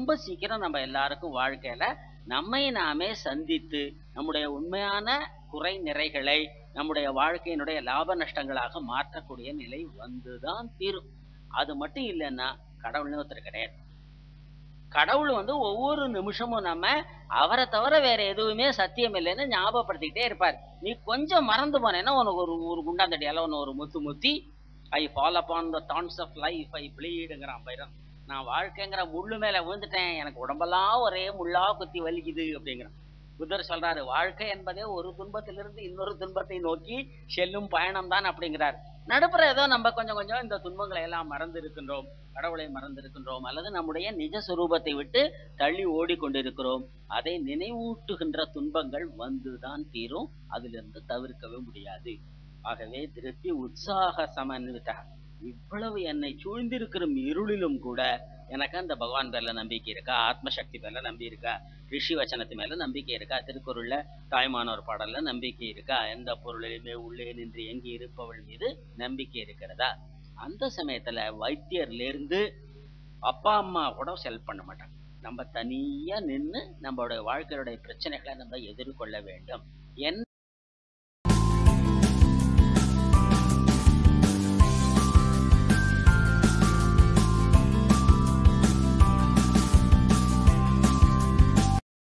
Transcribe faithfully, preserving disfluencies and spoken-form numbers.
ரொம்ப சீக்கிரம் நம்ம எல்லாருக்கும் வாழ்க்கையில நம்மை நாமே சந்தித்து நம்முடைய உண்மையான குறை நிறைகளை நம்முடைய வாழ்க்கையினுடைய லாப நஷ்டங்களாக மாற்றக்கூடிய நிலை வந்துதான் தீரும். அது மட்டும் இல்லைன்னா கடவுள்னு ஒருத்தர் கிடையாது. கடவுள் வந்து ஒவ்வொரு நிமிஷமும் நம்ம அவரை தவிர வேற எதுவுமே சத்தியம் இல்லைன்னு ஞாபகப்படுத்திக்கிட்டே இருப்பார். நீ கொஞ்சம் மறந்து போனேன்னா உனக்கு ஒரு ஒரு குண்டாந்தடியால உன்னை ஒரு முத்து முத்தி I fall upon the thorns of life I ப்ளீடுங்கிறான் பைரன். நான் வாழ்க்கைங்கிற முள்ளு மேல விழுந்துட்டேன், எனக்கு உடம்பெல்லாம் ஒரே முள்ளா குத்தி வலிக்குது அப்படிங்கிறான். புத்தர் சொல்றாரு, வாழ்க்கை என்பதே ஒரு துன்பத்திலிருந்து இன்னொரு துன்பத்தை நோக்கி செல்லும் பயணம் தான் அப்படிங்கிறார். நடுப்புற ஏதோ நம்ம கொஞ்சம் கொஞ்சம் இந்த துன்பங்களை எல்லாம் மறந்து இருக்கின்றோம், கடவுளை மறந்து இருக்கின்றோம், அல்லது நம்முடைய நிஜ சுரூபத்தை விட்டு தள்ளி ஓடிக்கொண்டிருக்கிறோம். அதை நினைவூட்டுகின்ற துன்பங்கள் வந்துதான் தீரும், அதிலிருந்து தவிர்க்கவே முடியாது. ஆகவே திருப்தி உற்சாக சமன்விதா, இவ்வளவு என்னை சூழ்ந்திருக்கிற இருளிலும் கூட எனக்கு அந்த பகவான் பேர்ல நம்பிக்கை இருக்கா, ஆத்மசக்தி பேர்ல நம்பி இருக்கா, ரிஷி வச்சனத்து மேல நம்பிக்கை இருக்கா, திருக்குறள்ல தாய்மானோர் பாடல்ல நம்பிக்கை இருக்கா, எந்த பொருளிலுமே உள்ளே நின்று எங்கி இருப்பவள் மீது நம்பிக்கை இருக்கிறதா? அந்த சமயத்துல வைத்தியர்ல இருந்து அப்பா அம்மா கூட ஹெல்ப் பண்ண மாட்டாங்க. நம்ம தனியா நின்று நம்மளுடைய வாழ்க்கையுடைய பிரச்சனைகளை நம்ம எதிர்கொள்ள வேண்டும். என்